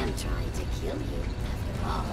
I'm trying to kill you, after all.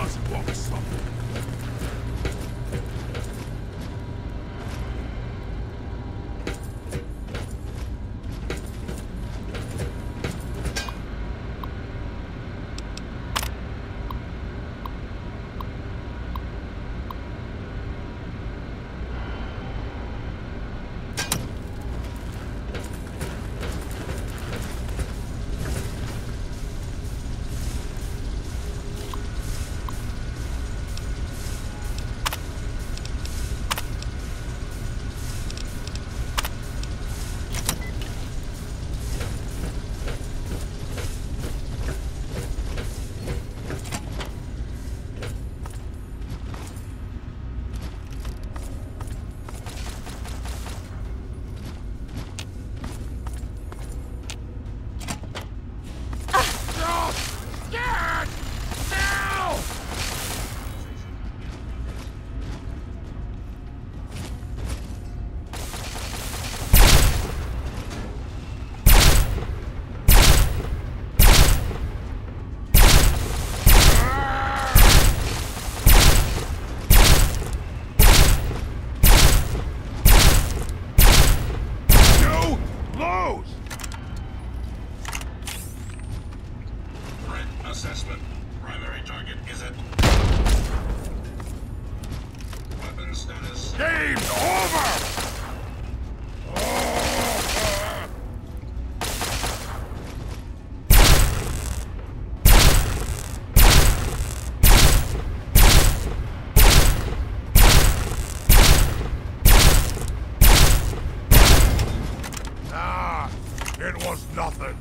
doesn't want to stop it. Assessment. Primary target is it? Weapon status. Game's over! Ah, it was nothing.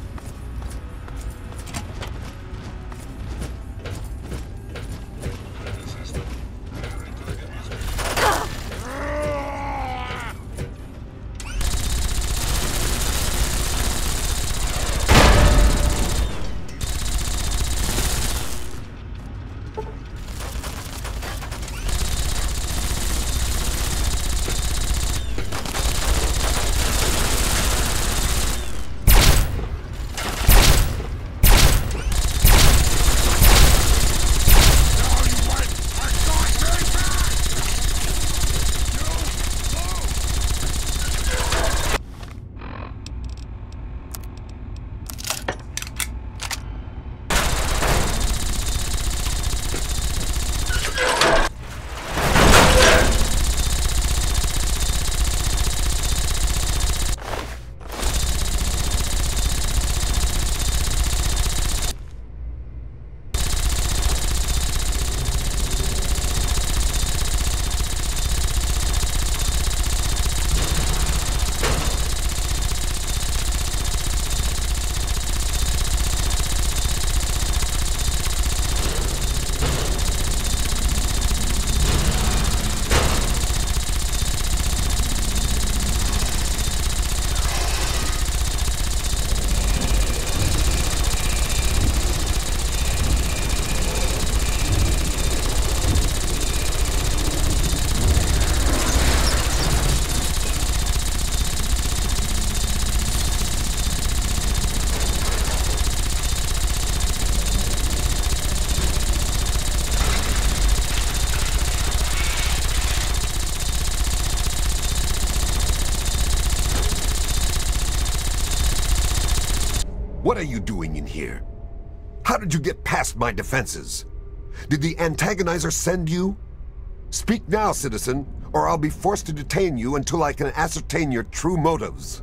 What are you doing in here? How did you get past my defenses? Did the AntAgonizer send you? Speak now, citizen, or I'll be forced to detain you until I can ascertain your true motives.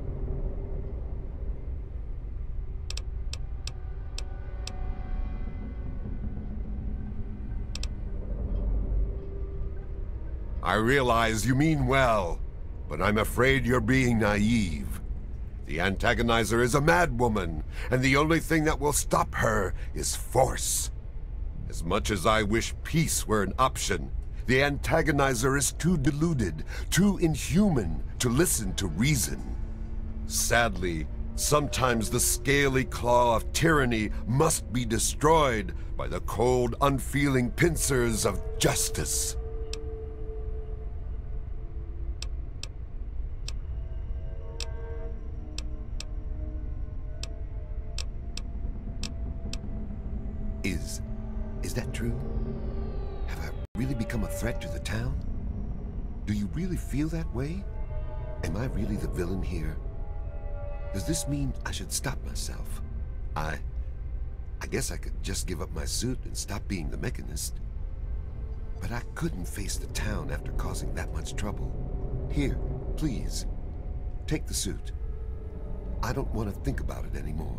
I realize you mean well, but I'm afraid you're being naive. The AntAgonizer is a madwoman, and the only thing that will stop her is force. As much as I wish peace were an option, the AntAgonizer is too deluded, too inhuman to listen to reason. Sadly, sometimes the scaly claw of tyranny must be destroyed by the cold, unfeeling pincers of justice. Is that true? Have I really become a threat to the town? Do you really feel that way? Am I really the villain here? Does this mean I should stop myself? I guess I could just give up my suit and stop being the Mechanist. But I couldn't face the town after causing that much trouble. Here, please, take the suit. I don't want to think about it anymore.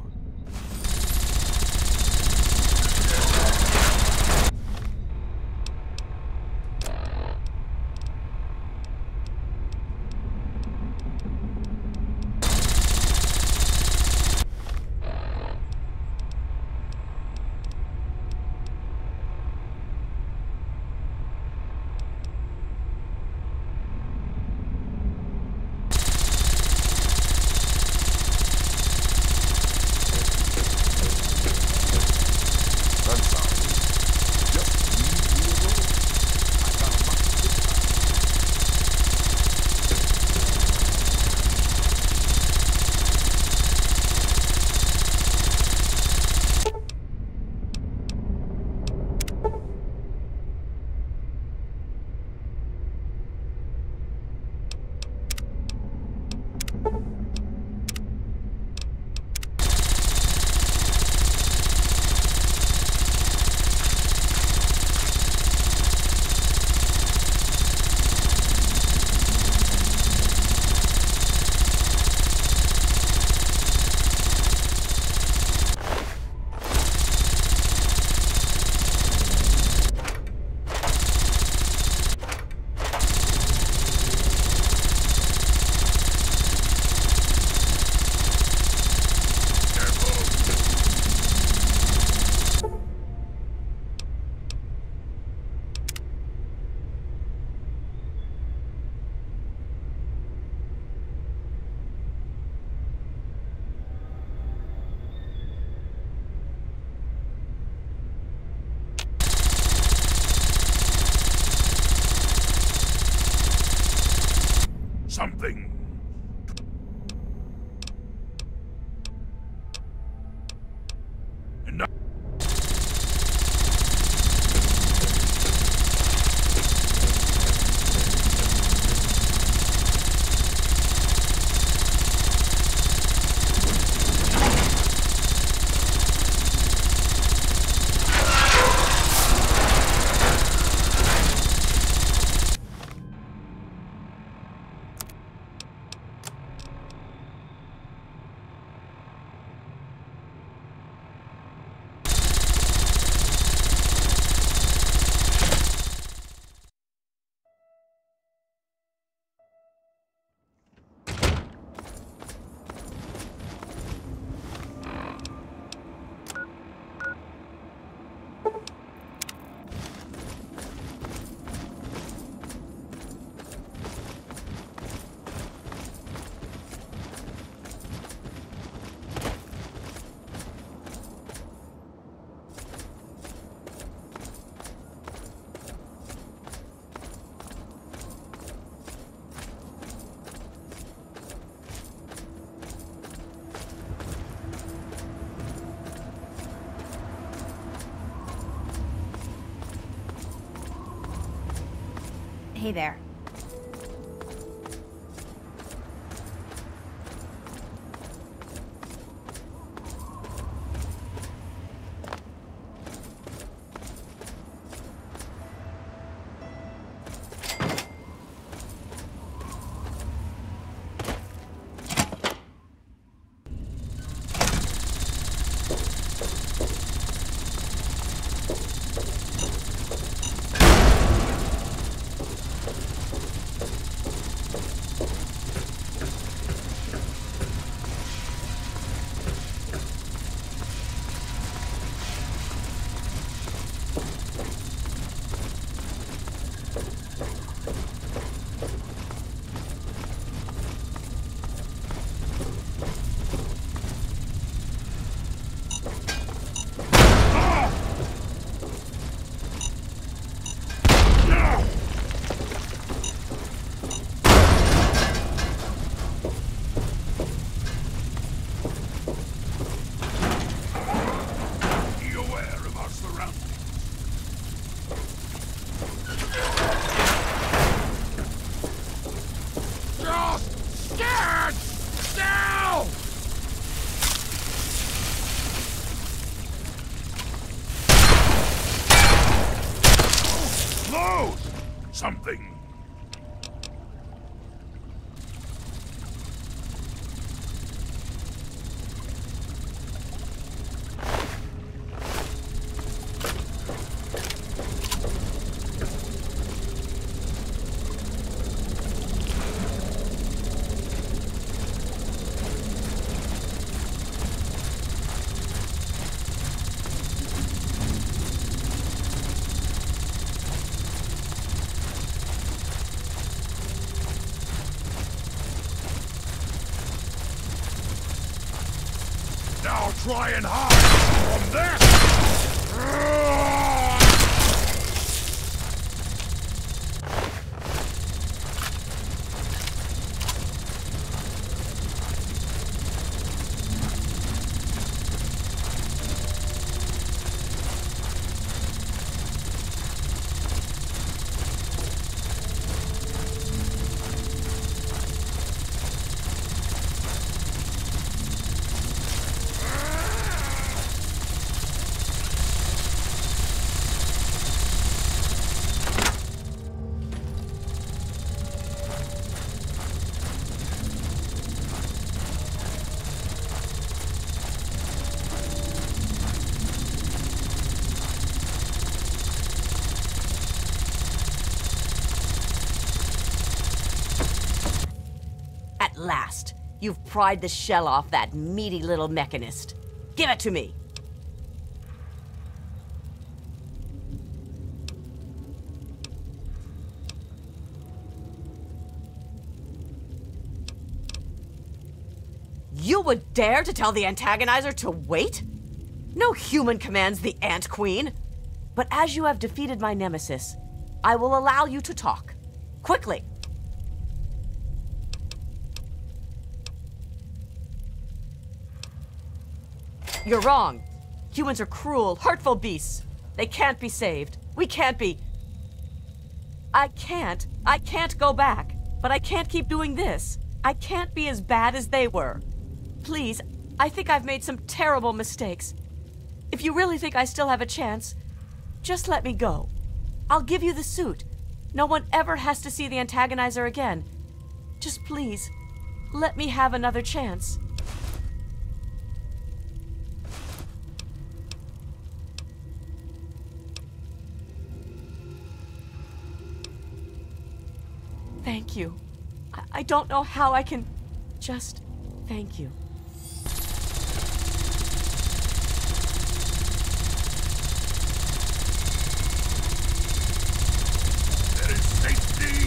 Something. Enough. Hey there. Something. Now try and hide from this! At last, you've pried the shell off that meaty little Mechanist. Give it to me! You would dare to tell the AntAgonizer to wait? No human commands the Ant Queen. But as you have defeated my nemesis, I will allow you to talk. Quickly! You're wrong. Humans are cruel, hurtful beasts. They can't be saved. We can't be... I can't go back. But I can't keep doing this. I can't be as bad as they were. Please, I think I've made some terrible mistakes. If you really think I still have a chance, just let me go. I'll give you the suit. No one ever has to see the AntAgonizer again. Just please, let me have another chance. Thank you. I don't know how I can just thank you. There is safety!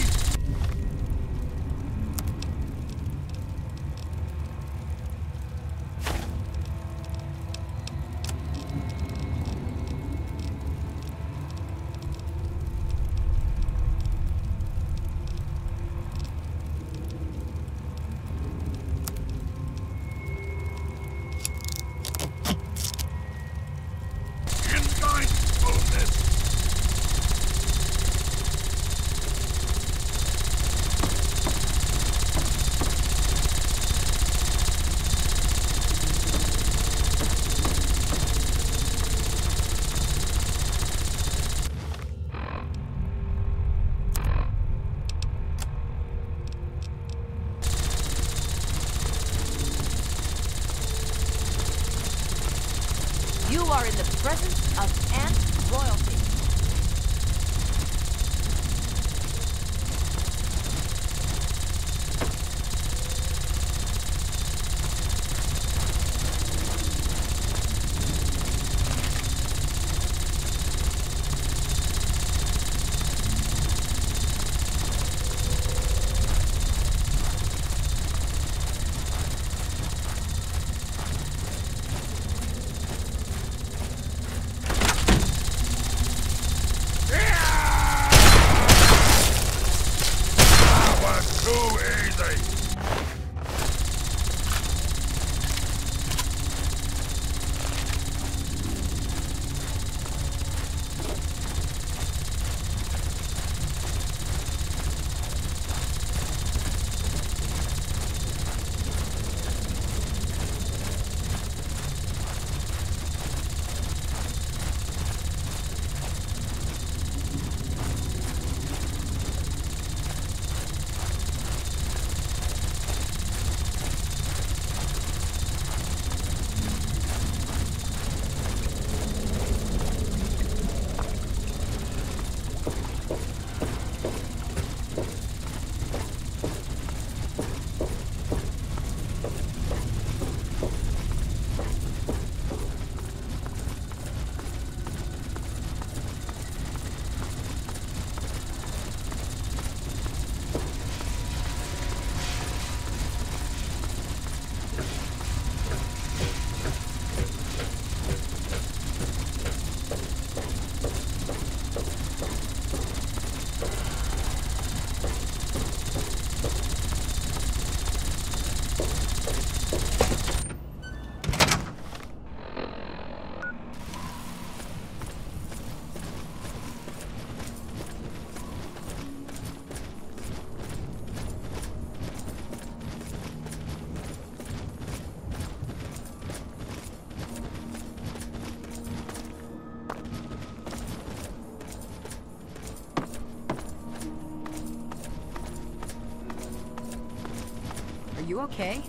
you okay?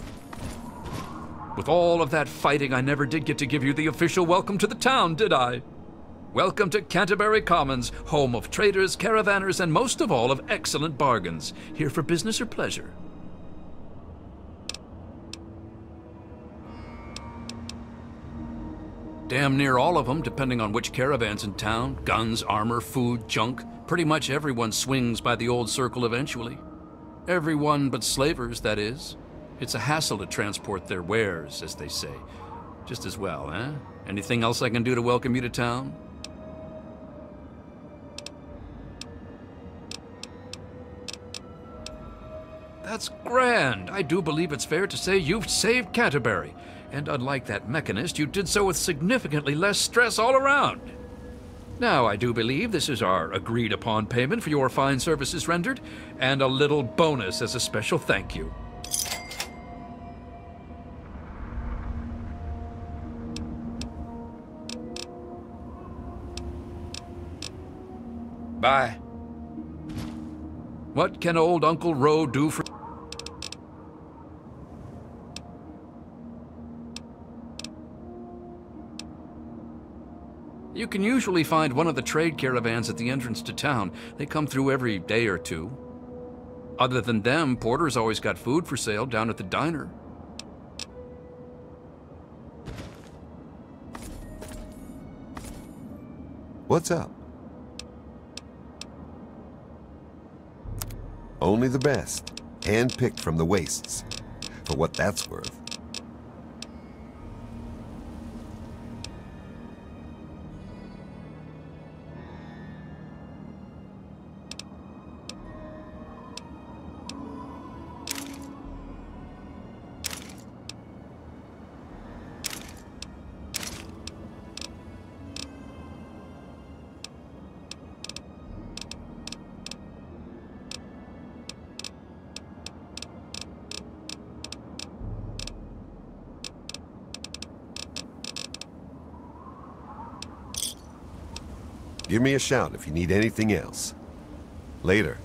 With all of that fighting, I never did get to give you the official welcome to the town, did I? Welcome to Canterbury Commons, home of traders, caravanners, and most of all, of excellent bargains. Here for business or pleasure? Damn near all of them, depending on which caravan's in town. Guns, armor, food, junk. Pretty much everyone swings by the old circle eventually. Everyone but slavers, that is. It's a hassle to transport their wares, as they say. Just as well, eh? Anything else I can do to welcome you to town? That's grand. I do believe it's fair to say you've saved Canterbury. And unlike that Mechanist, you did so with significantly less stress all around. Now, I do believe this is our agreed-upon payment for your fine services rendered, and a little bonus as a special thank you. Bye. What can old Uncle Roe do for... You can usually find one of the trade caravans at the entrance to town. They come through every day or two. Other than them, Porter's always got food for sale down at the diner. What's up? Only the best, hand-picked from the wastes, for what that's worth. Give me a shout if you need anything else. Later.